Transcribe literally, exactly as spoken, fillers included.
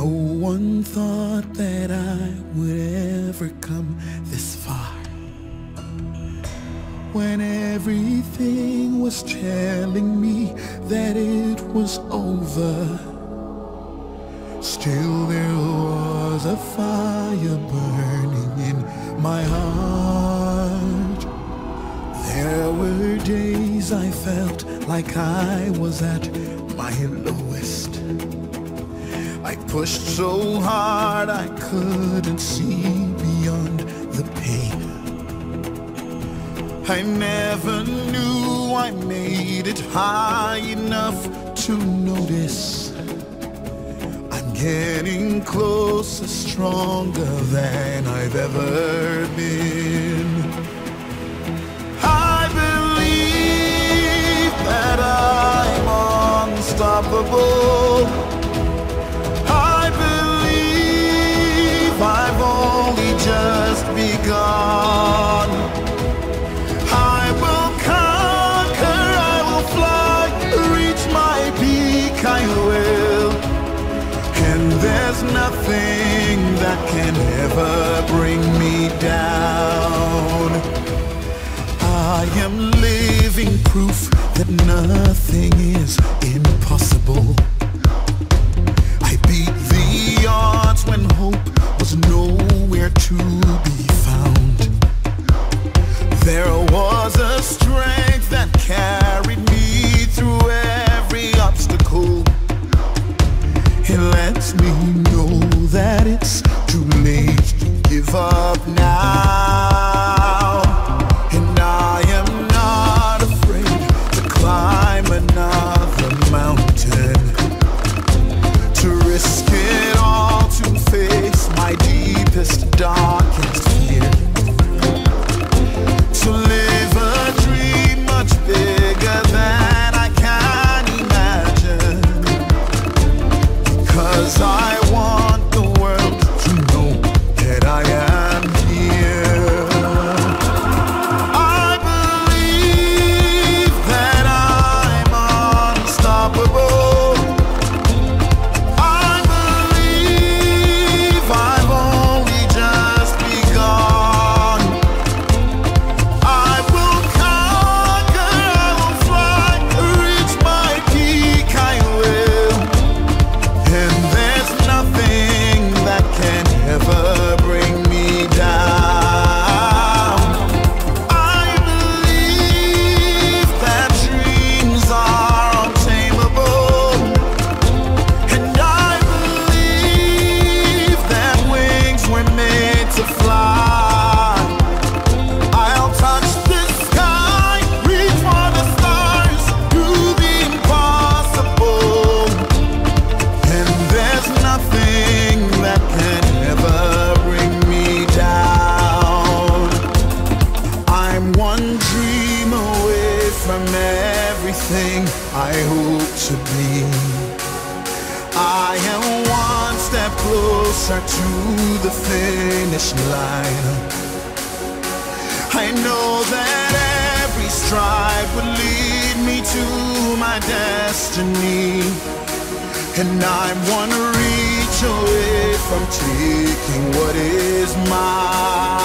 No one thought that I would ever come this far, when everything was telling me that it was over. Still there was a fire burning in my heart. There were days I felt like I was at my lowest. I pushed so hard I couldn't see beyond the pain. I never knew I made it high enough to notice I'm getting closer, stronger than I've ever been. I believe that I'm unstoppable. I've only just begun. I will conquer, I will fly, reach my peak, I will. And there's nothing that can ever bring me down. I am living proof that nothing is impossible. I beat the odds when hope was nowhere to be found. There was a strength that carried me through every obstacle. It lets me know that it's too late to give up now. And I am not afraid to climb another mountain, to risk it all, to face my deepest, darkest fear, to live a dream much bigger than I can imagine. Because I want the world to know that I am here. I believe that I'm unstoppable. I hope to be. I am one step closer to the finish line. I know that every stride will lead me to my destiny, and I'm one reach away from taking what is mine.